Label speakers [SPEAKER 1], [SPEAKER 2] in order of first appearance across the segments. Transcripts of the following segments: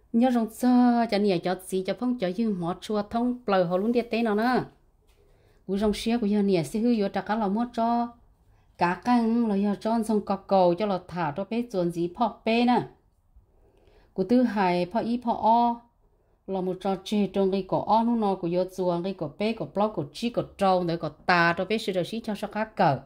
[SPEAKER 1] nhớ rong cho nhà cho gì cho phong cho dư mỏ chua thông bờ họ luôn đi té nó nè cú rong xía của giờ nhà sẽ hư vô trả cá là mua cho cá căng là giờ cho xong cọ cầu cho là thả cho bé chuẩn gì phọ bé nè cú thứ hai phọ y phọ o là một trò chơi trong cái cổ o nó của giờ chuồng cái cổ bé cổ blog cổ chi cổ trâu để cổ tà cho bé sẽ được xí cho sao cá cờ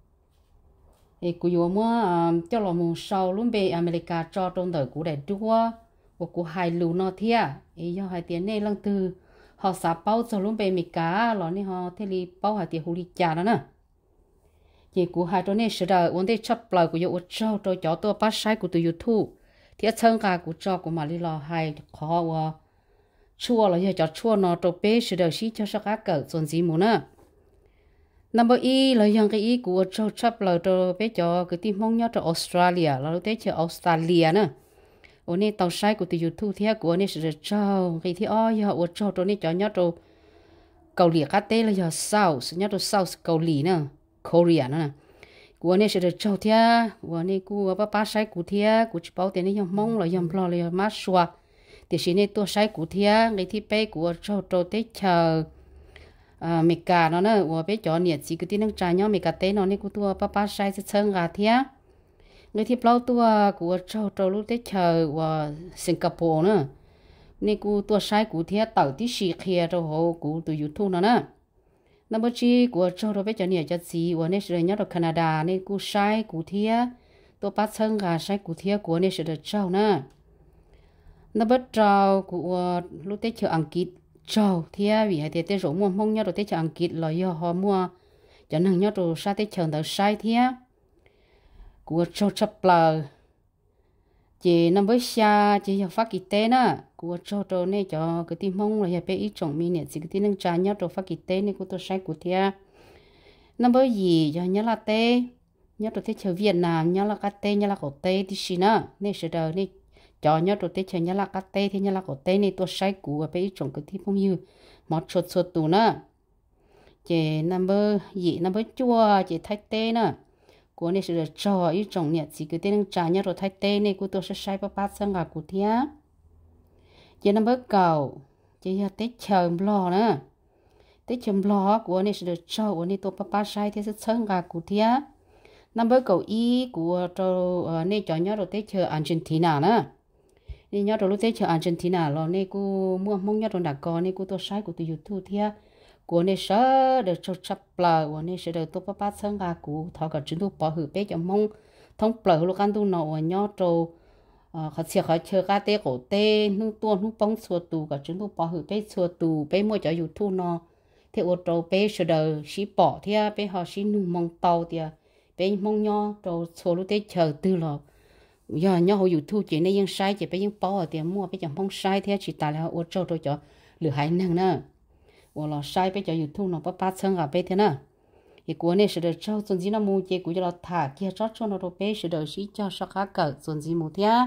[SPEAKER 1] thì cú giờ mua cho là một sau luôn bé America cho trong đời cú để đua của cú hai lù nó thia ý do hai tiếng này lần từ họ xả bao cho luôn bé mì cá rồi này họ thế li bao hai tiếng huli li chả đó nè chỉ cú hai chỗ này sẽ là vấn đề chấp lời của yêu cho tôi cho tôi bắt sai của tôi YouTube thì chân cả của cho của mà li lo hai khó và chua là giờ cho chua nó tôi bé sẽ được xí cho sao cá cỡ chuẩn gì muốn nè number e là yang cái ý của cho chấp lời tôi bé cho cái team mong nhớ cho Australia là lúc đấy cho Australia nè ôn này tàu sai của từ YouTube thì của này sẽ cho cái thì ôi giờ ôn cho này cho nhớ cho Cầu Lì cá tê là giờ South nhớ cho South Cầu Lì nè Korea nè của này sẽ cho thì của này của ba sai của thì của chỉ bảo tiền này giờ mong là giờ lo là mát xua thì xin này tôi sai của thì cái thì bé của cho tết chờ mình cả nó nè của bé cho nhiệt chỉ cái tin năng trái nhau mình cả tê nó này của tôi ba sai sẽ chân gà thì người thì bao tua của châu lúc tết chờ và Singapore nữa nên của tua sai của thế tàu tí xì kia rồi họ của từ YouTube nữa nè number chi của châu rồi bây giờ nhiều cho gì và nên sẽ nhớ được Canada nên của sai của thế tua bắt chân gà sai của thế của nên sẽ được châu nè number châu của lúc tết chờ Anh Kít châu thế vì hay tết rồi mua mong nhớ được tết chờ Anh Kít là do họ mua cho nên nhớ được sai tết chờ được sai thế của châu chấp lờ chị năm mới xa chị học phát kỳ tế nè của châu này cho cái tim mông là bé ít trồng mi nè chỉ cái tim nâng trà nhớ cho phát kỳ tế này của tôi sai của thia năm mới gì cho nhớ là tê nhớ tôi thế chờ Việt Nam nhớ là cá tê nhớ là cổ tê thì xí nè này sẽ đời này cho nhớ tôi thế chờ nhớ là cá tê thì nhớ là cổ tê này tôi sai của bé ít trồng cái tim mông như một chuột tù nè chị năm mới gì năm mới chua chị thay tê nè của này sẽ cho ít trồng nhẹ chỉ cái tên trà nhá rồi thay tên này của tôi sẽ sai ba sang cả của thía chỉ năm bước cầu chỉ tết chờ lo nữa tết chờ lo của này sẽ cho của này tôi ba sai thì sẽ sang cả của thía năm bước cầu y của tôi này cho nhá rồi tết chờ Argentina nữa này nhá rồi lúc tết chờ Argentina rồi này của mua mong nhá rồi đã có này của tôi sai của tôi YouTube thía của này sẽ được cho chấp lời của này sẽ được tôi bắt sang gà của thọ cả chúng tôi bỏ hử bé cho mong thông lời lúc ăn tôi nấu ở nhau trâu họ sẽ họ chơi cá tê cổ tê nu tua nu bông xua tù cả chúng tôi bỏ hử bé xua tù bé mua cho YouTube nó thì ô trâu bé sẽ được xí bỏ thì bé họ xí nu mong tàu thì bé mong nhau trâu xua lúc tết chờ từ lò giờ nhau họ YouTube chỉ nên ยัง sai chỉ bé ยัง bỏ thì mua bé cho mong sai thì chỉ tại là ô trâu tôi cho lửa hải năng nữa và là sai bây giờ YouTube nó bắt sang cả bây thế nè thì của này sẽ được cho chuẩn gì nó mua chế của là thả kia cho nó đồ bé sẽ được xí cho sắc cá cỡ chuẩn gì mua thế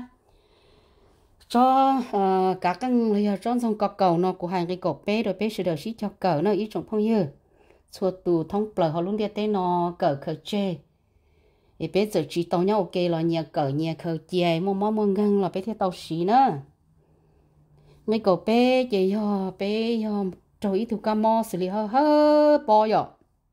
[SPEAKER 1] cho các căn bây giờ cho xong cọc cầu nó của hai cái cọc bé rồi bé sẽ được xí cho cỡ nó ít trong phong như chuột tù thông bờ họ luôn đi tên nó cỡ khởi chê thì bé giờ chỉ tàu nhau ok là nhà cỡ nhà khởi chè mua ngang là bé thế tàu xí nữa mấy cọc bé chỉ ho bé ho rồi ít thuộc cam mò xử lý hơi bò rồi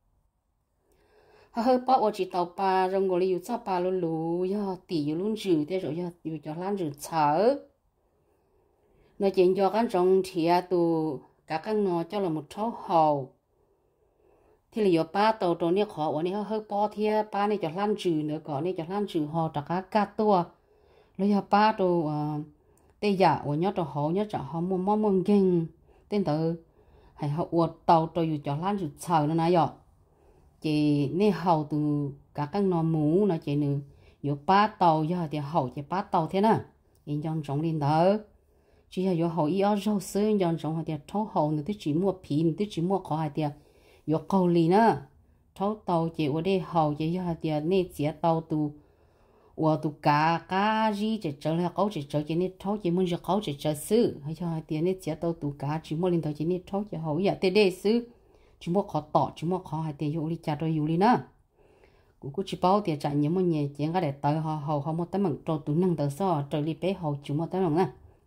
[SPEAKER 1] hơi bò ở chỉ tàu pa rong gọi là yêu sao pa luôn lú do tỉ yêu luôn rử thế rồi yêu cho lan rử chở nó chỉ cho các trong thì tụ các nó cho là một số hồ thì là yêu pa tàu tàu này khó ở này hơi bò thì pa này cho lan rử nữa có này cho lan rử hồ cho các cá tua rồi yêu pa tụ tây giả ở nhớ tàu hồ nhớ cho họ mua geng tên tự hay họ uất tàu tôi cho lan rụt sờ nó này rồi chị nên hầu từ các nó mũ nó chị nữa vô ba tàu giờ thì hầu chị ba tàu thế nè in trong trong lên đó chỉ là vô hầu ý ở rau sữa trong trong thì thấu hầu nữa thì chỉ mua pin thì chỉ mua khỏi thì vô cầu lì nữa thấu tàu chị ở đây hầu chị giờ thì nên chỉ tàu từ và tụ cá gì chỉ chờ là câu chỉ chờ chỉ nên thấu chỉ muốn chỉ câu chỉ chờ xứ hay cho tiền nên chỉ tàu tụ cá chỉ muốn lên tàu chỉ nên thấu chỉ hậu giờ tê đê xứ chỉ muốn khó tỏ chỉ muốn khó hay tiền dụ đi trả rồi dụ đi nữa cũng chỉ bảo tiền trả nhiều muốn nhẹ chỉ cái để tàu họ hậu họ một tấm bằng trâu tụ năng tàu sao trời đi bé hậu chỉ một tấm bằng nè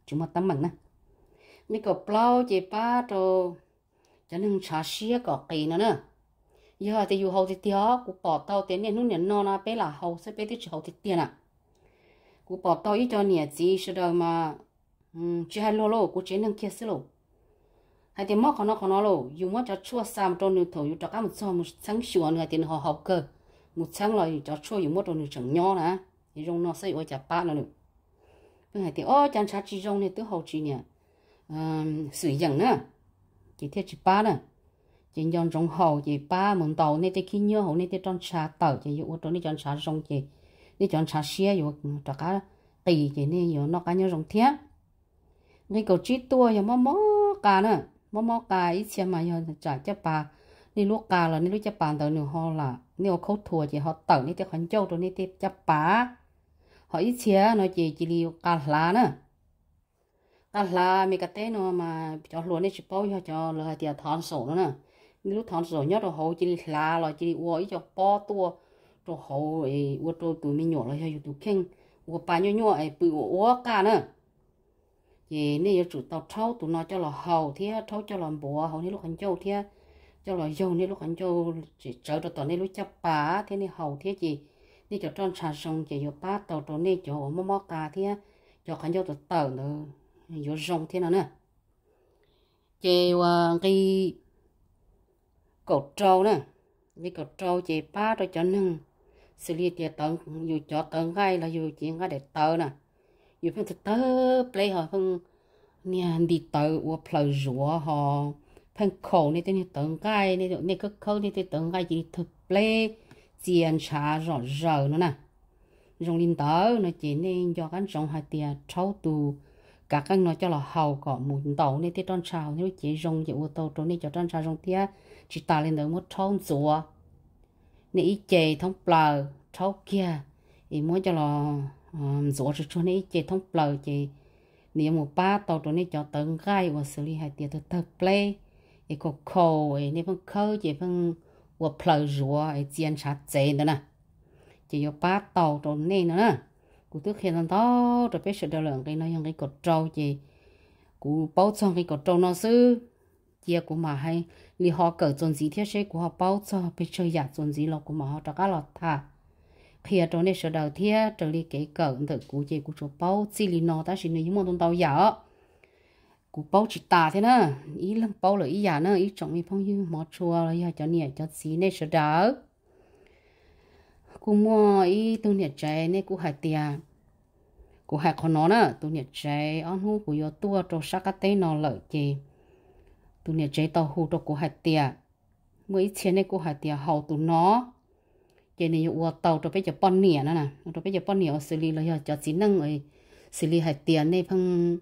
[SPEAKER 1] chúng mà tấm mặn nè mấy cái plau chị ba rồi cho nên trà xía có kỳ nữa giờ thì dù hậu thì tiếc cũng bỏ tàu tiền này lúc này nó là bé là hậu sẽ bé thì chỉ hậu thì tiền à cũng bỏ tàu ít cho nhẹ gì sau đó mà chỉ hai lô cũng chỉ nâng kia xí lô hai tiền móc của nó lô dù mất cho chua sam trong nửa thầu dù cho các một số một sáng sủa nữa tiền họ học cơ một sáng rồi cho chua dù mất trong nửa chẳng nhỏ nè thì trong nó sẽ ở chả ba nữa bây hai tiền chẳng trả chi trong này tới hậu chi nè sử dụng nữa chỉ theo chỉ ba nè chỉ dọn trong hậu chỉ ba muốn tàu nên tới khi nhớ hậu nên tới trong trà tàu chỉ dụ trong này chọn trà trong chỉ nên chọn trà xe dụ cho cả tỷ chỉ nên dụ nó cá nhớ trong thiết nên cầu trí tua giờ mó cá nữa mó cá ít xem mà giờ trả cho bà nên lúc cá là nên lúc cho bà tàu nữa họ là nếu khâu thua chỉ họ tàu nên tới khoản châu rồi nên tới cho bà họ ít xem nó chỉ liu cá lá nữa cá lá mấy cái tên nó mà cho luôn nên chỉ bao cho là tiền thon sổ nữa nè lúc thằng rồi nhớ rồi hậu chỉ là rồi chỉ uống cho bao tua rồi hậu ấy uống rồi tụi mình nhỏ rồi cho tụi khen uống bao nhiêu nhỏ ấy bự uống cả nữa vậy nên chủ tàu thâu tụi nó cho là hậu thế thâu cho làm bùa hậu nên lúc hành châu thế cho là dâu nên lúc hành châu chỉ chờ được tàu nên lúc chấp bá thế nên hậu thế gì nên cho tròn trà sông chỉ vô bá tàu tàu nên cho mò cá thế cho hành châu tàu nữa vô rong thế nào nữa chỉ cái cột trâu nè cái cột trâu chị ba rồi cho nâng xử lý chị tận dù cho tận gai là dù chuyện cái để tờ nè dù phân thực tớ play họ phân nhà đi tờ của plei rùa họ phân khổ này tên tận gai này cứ khâu này tên tận gai chỉ thực play tiền trả rõ rờ nữa nè dùng linh tớ nó chỉ nên cho cái trồng hai tiền trâu tù các anh nói cho là hầu có một tàu nên tên tròn trào nếu chỉ dùng chỉ ô tô trốn nên cho tròn trào dùng tia chỉ ta lên được một thôn rùa nên ít chè thông bờ thâu kia thì muốn cho là rùa cho nên ít chè thông bờ chỉ nếu một ba tàu trốn nên cho tận gai và xử lý hai tiền từ từ play thì có khâu thì nếu phân khâu chỉ phân và bờ rùa thì tiền sát chè nữa nè chỉ có ba tàu trốn nên nữa nè cụ tức khi nó to rồi biết sự đào lượng cái nó dùng cái cột trâu gì cụ bao trong cái cột trâu nó sư chia của mà hay li họ cởi dồn gì thiết sẽ của họ bao cho biết chơi giả dồn gì lọc của mà họ cho các lọt thả khi ở trong này sự đầu thiết trở đi cái cởi tự cụ gì cụ cho bao chỉ li nó ta chỉ nên những món tàu giả cụ bao chỉ tà thế nè ý là bao là ý giả nữa ý trọng ý phong như mỏ chua là giờ cho nhẹ cho xí này sự đầu cụ mua ý tôi nhẹ trái này cụ hại tiền cụ hại con nó nè tôi nhẹ trái ăn hú cụ yo tua cho sắc cái tên nó lợi gì tôi nhẹ trái tàu hú cho cụ hại tiền mấy钱này cụ hại tiền hậu tụi nó cho nên yo tàu cho bây giờ bón nẻ nữa nè cho bây giờ bón nẻ xử lý là giờ cho chỉ năng rồi xử lý hại tiền này phân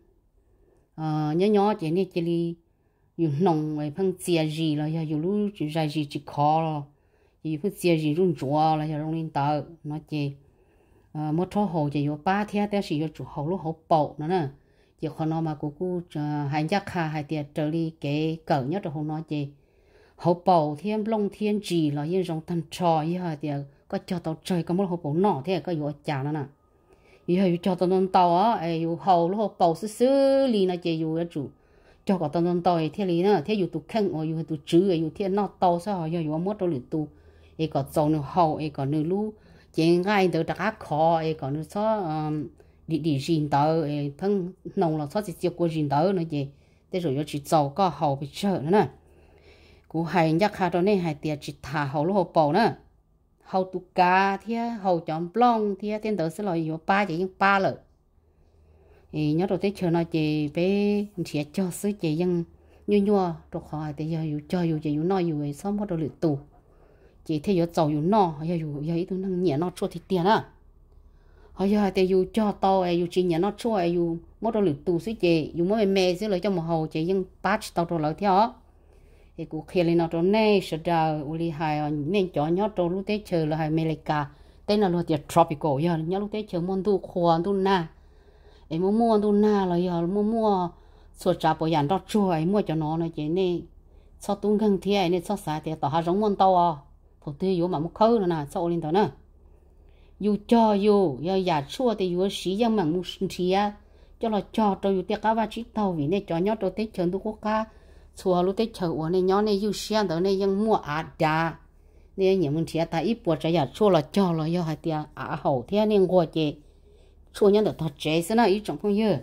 [SPEAKER 1] nhỏ cho nên chỉ li yo nông rồi phân chia gì là giờ yo lu ra gì chỉ khó rồi thì phải chia gì run chua là giờ rong lên tờ nó chỉ một số hồ chỉ có ba thếแต่是有主hồ lúc hồ bầu nữa nè chỉ còn nó mà cô hai giác kha hai tiệt trở đi cái cỡ nhất là hồ nó chỉ hồ bầu thêm lông thiên gì là yên rong tan trò như hai tiệt có cho tàu trời có một hồ bầu nọ thế có có chả nữa nè như cho tàu tàu á ai hồ lúc hồ bầu xứ li nó chỉ có chủ cho có tàu tàu thế li nữa thế tụ khăn ở tụ chữ ở thế nó tàu sao có một đồ lưỡi tụ ấy có trâu nữa hậu ấy có nữa lu chỉ ngay từ đặc khó ấy có nữa số đi rìn tờ ấy phân nông là số chỉ qua rìn tờ nữa gì thế rồi chỉ trâu có hậu bị sợ nữa nè cú hay nhắc hà đó này hay tiệt chỉ thả hậu lúc hậu bầu nữa hậu tụ cá thế hậu chọn plong thế tên tờ sẽ là nhiều ba chỉ những ba lợ thì nhớ đầu tiên chờ nó chỉ bé sẽ cho sứ chỉ những nhua rồi khỏi thì giờ cho chỉ nói ấy xong bắt đầu lựa tù chỉ thấy giàu nó giờ ít tôi năng nhẹ nó chua thì tiền à giờ thì cho tao chỉ nhẹ nó chua mất đồ lựu tù xí chị mới mè xí lại cho một hồ chị nhưng bắt tao rồi lại theo thì cũng khi lên nó rồi này sẽ đào uli hai nên cho nhớ rồi lúc tết chơi là hai America tên là luôn tiệt tropical giờ nhớ lúc tết chơi món tu khoan tu na em mua tu na là giờ mua số trả bảo hiểm đó chua mua cho nó này chị này sau tung gần thế này sau xả thì tao hai giống món tao à phụ tư yếu mà một khâu nè sau lên đó nè yêu cho yêu giờ giả chua thì yêu sĩ dân mà một chia cho là cho tôi yêu tiệc cá và chỉ tàu vì này cho nhau tôi tết chơi tôi có cá chùa lúc tết chơi của này nhau này yêu xem đó nàyยังmua đà này những mình chỉ tại ít bữa trái giờ chùa là cho là yêu hai tiệc hậu thế nên qua chị chùa nhân được thật chế sẽ là ít trong không như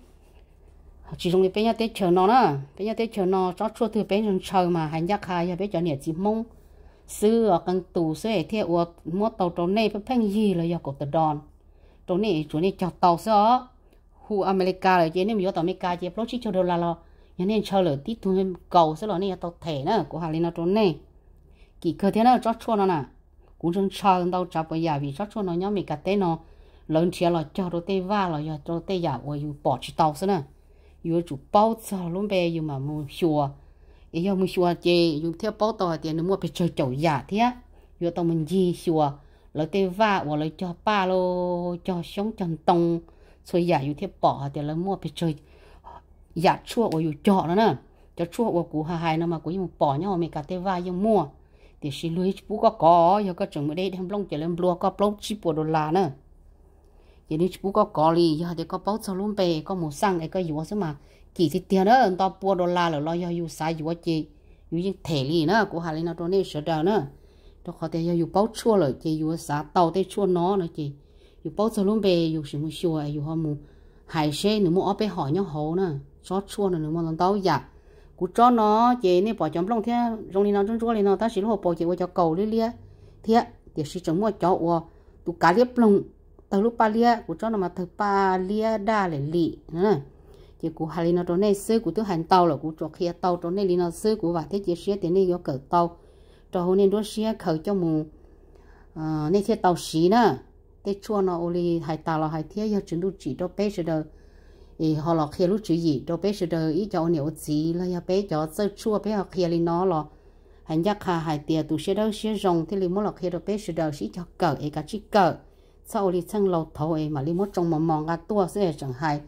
[SPEAKER 1] chỉ trong cái bây giờ tết chơi nó nè bây giờ tết chơi nó cho chùa từ bây giờ chơi mà hành giác hai bây giờ này chỉ mong xưa ở căn tủ xưa thì ở mua tàu trâu này phải phanh gì là do cổ tự đòn trâu này chỗ này chọt tàu xưa khu America rồi chứ nếu mà tàu America chỉ plot chỉ cho đô la lo cho nên chơi lửa tí thôi cầu xưa là này tàu thẻ nữa của Hà Linh nó trâu này kỳ cơ thế nào cho chua nó nè cũng trong chơi tàu chập bây giờ vì cho chua nó nhóm mình cả tên nó lớn chia là cho đô tê va là do đô tê giả rồi bỏ chỉ tàu xưa nè yêu chủ bao giờ luôn bé yêu mà mua xua yêu mua xua chê yêu theo bao tàu tiền nó mua phải chơi chậu giả thế yêu tàu mình gì xua lấy tê va hoặc lấy cho ba lô cho sống chân tông rồi giả yêu theo bỏ tiền lấy mua phải chơi giả chua yêu chọ nó nè cho chua của cụ hai nó mà cụ yêu bỏ nhau mình cả tê va yêu mua thì xí lưới bố có yêu có chừng mới đây đem lông chỉ lên lúa có lông chỉ $1 nữa giờ đi bố có lì giờ thì có bao giờ luôn bề có một xăng ấy có yếu chứ mà chỉ thì tiền đó tao $1 rồi lo yêu sai yếu chị yếu những thể lì nữa của Hà Linh nó cho nên sợ đời nữa cho họ thì yếu bao chua rồi chị yếu xả tàu tới chua nó nữa chị yếu bao giờ luôn bề yếu sự mua chua yếu họ mua hải xe nữa mua ở bên hỏi nhau hồ nữa cho chua nữa mua lần tao giả cú cho nó chị này bỏ chấm lông thế rong đi nó trong chua này nó ta chỉ lúc bỏ chị qua cho cầu lia thế thì chỉ chấm mua cho tụ cá liếp lông tao lúc ba lia của cho nó mà thực ba lia đa để lì nữa chỉ của Hà Linh nó trong này xưa của tôi hành tàu là của cho kia tàu trong này nó xưa của và thế chỉ xưa thì này có cỡ tàu cho hôm nay đôi xưa khởi cho mù này thế tàu xí nữa cái chua nó oli hải tàu là hải thế giờ chúng tôi chỉ cho bé rồi thì họ là kia lúc chỉ gì cho bé rồi ý cho nhiều gì là ya bé cho sơ chua bé họ kia lên nó là hành giác hà hải tiệt tụ xưa đâu xưa rồng thì liền muốn là kia cho bé rồi xí cho cỡ ấy cả chỉ cỡ sau đi sang lầu thầu ấy mà đi mất trong mà mong cái tua sẽ chẳng hay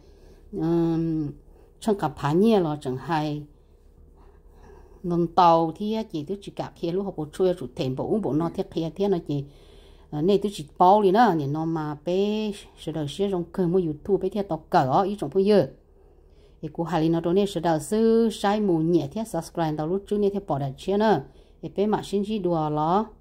[SPEAKER 1] trong cả phá nhẹ là chẳng hay nông tàu thì chỉ tôi chỉ cả kia lúc học bộ chui chủ thèm bộ nó thiết kia thiết nó chỉ này tôi chỉ bao đi nữa nó mà bé sẽ đầu sẽ trong cơ mua YouTube bé thiết tàu cỡ ý trong bây giờ thì của Hà Linh nó đó này sẽ đầu sư sai mù nhẹ thiết subscribe tàu lúc trước này thiết bỏ đặt chia nữa thì bé mà xin chỉ đùa nó